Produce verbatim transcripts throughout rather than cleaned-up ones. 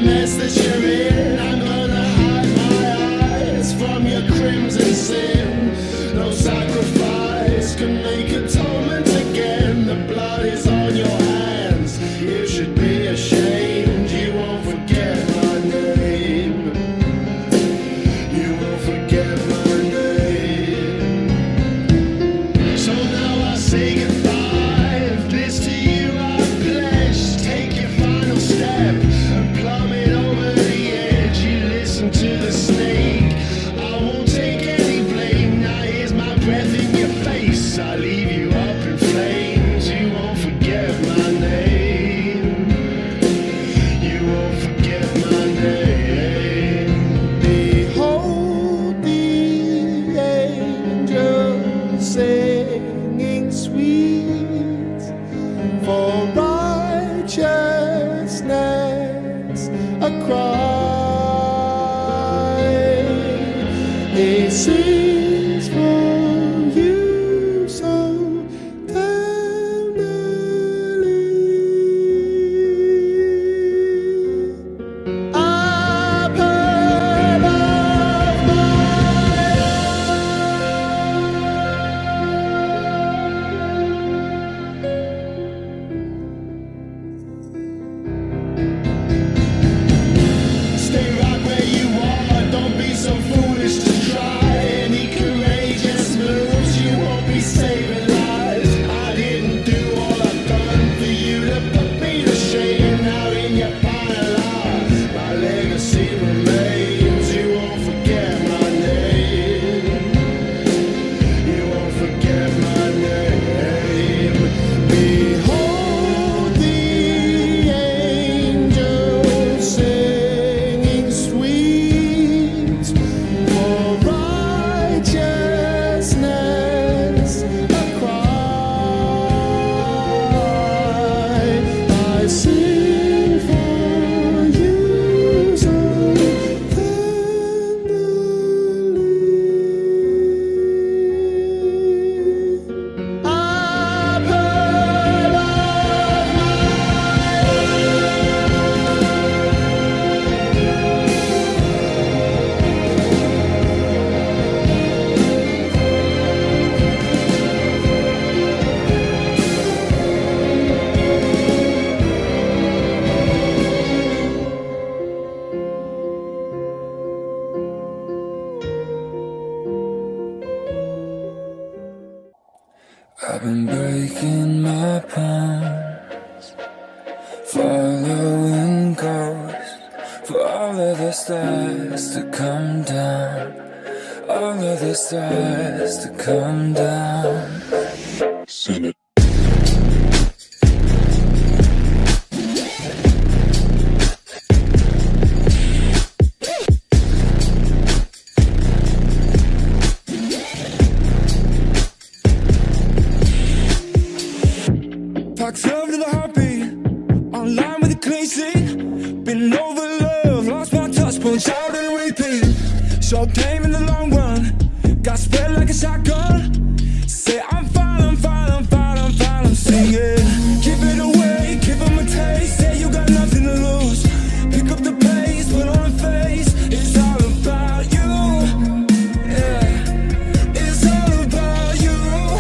mess that you're in. I'm gonna hide my eyes from your crimson sin. No sacrifice can make atonement again. The blood is on your hands. You should be ashamed. You won't forget my name. You won't forget my name. So now I say goodbye. If this to you I pledge, take your final step and plummet over the edge. You listen to the snake. I won't take any blame. Now here's my breath in your face. I leave you up in flames. You won't forget my name. You won't forget my name. Behold the angels singing sweet for righteousness a cry. He sings for you so tenderly. Apple of my Stay right where you are. Don't be so foolish to try any courageous moves. You won't be saving lives. I didn't do all I've done for you to put me to shame. Now in your final hour, my legacy remains. You won't forget my name. You won't forget my name. Behold the angels singing sweet for righteousness a cry. I sing for you so tenderly. Apple of I've been breaking my bones, following ghosts for all of the stars to come down, all of the stars to come down. Send it. Packed up to the heartbeat, online with the clean sheet. Been over love, lost my touch, punch out and repeat. Short game in the long run, got spread like a shotgun. Say I'm fine, I'm fine, I'm fine, I'm fine, I'm singing. Give it away, give them a taste. Say you got nothing to lose. Pick up the pace, put on a face. It's all about you. Yeah, it's all about you.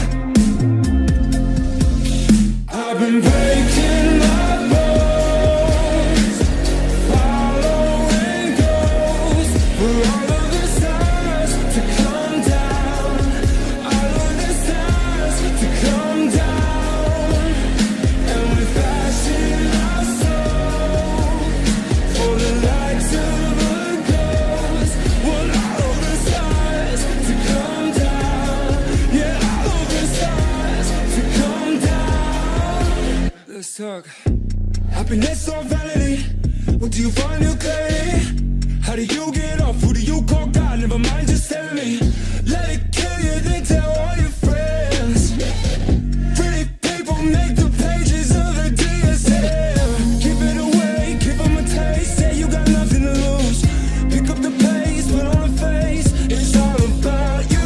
I've been breaking my bones, following ghosts for all of the stars to come down, all of the stars to come down, and we're flashing our souls for the lights of a ghost. Want all of the stars to come down, yeah, all of the stars to come down. Let's talk. Happiness or vanity? What do you find your clarity? How do you get off? Who do you call God? Never mind, just tell me. Let it kill you, then tell all your friends. Pretty people make the pages of the D S M. Give it away, give them a taste. Say you got nothing to lose. Pick up the pace, put on a face. It's all about you.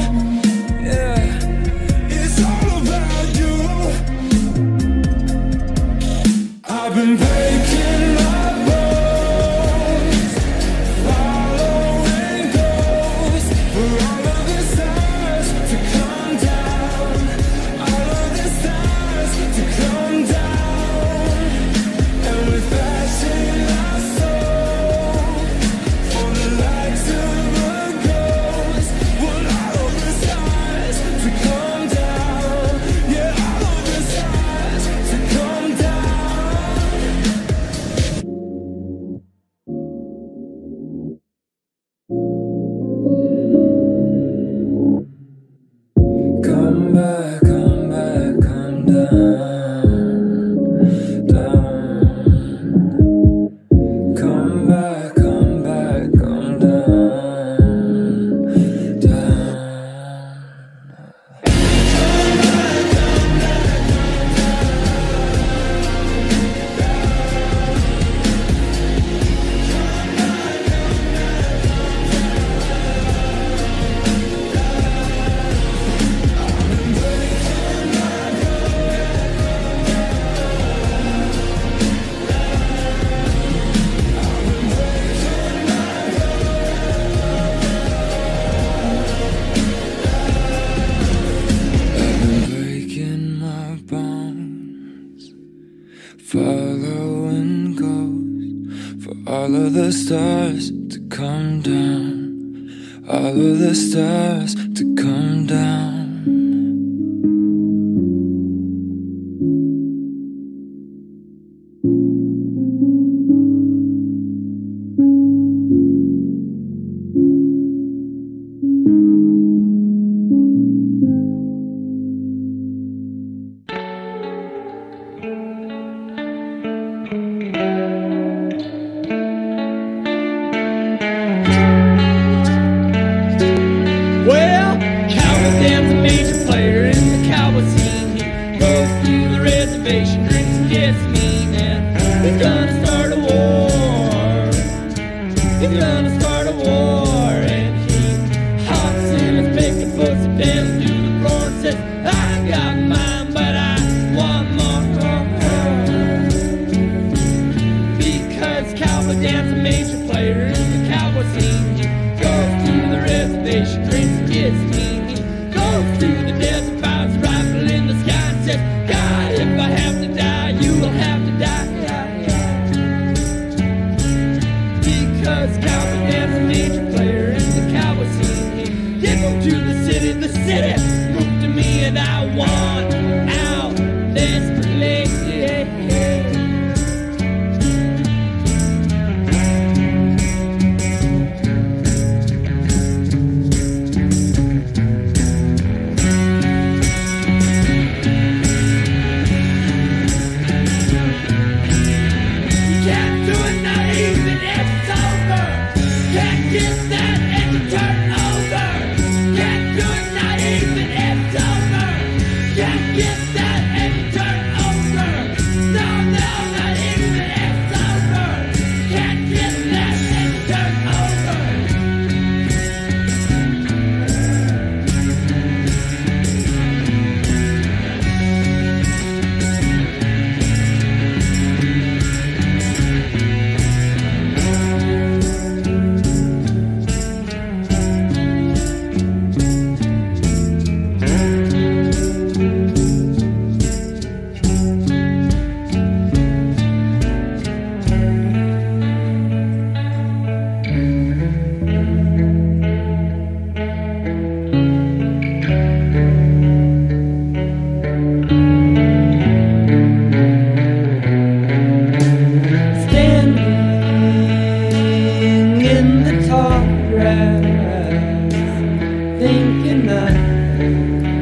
Yeah, it's all about you. I've been breaking my bones. for all of the stars to come down, all of the stars to come down. Thinking that